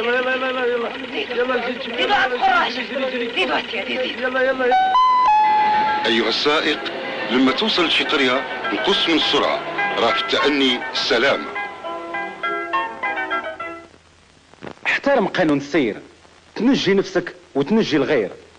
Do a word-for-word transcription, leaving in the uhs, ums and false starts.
يلا يلا يلا يلا يلا زيد زيدوا على الفراش زيدوا سيدي زيدوا يلا يلا. ايها السائق، لما توصل لشي قرية نقص من السرعة، راه في التأني السلامة. احترم قانون السير، تنجي نفسك وتنجي الغير.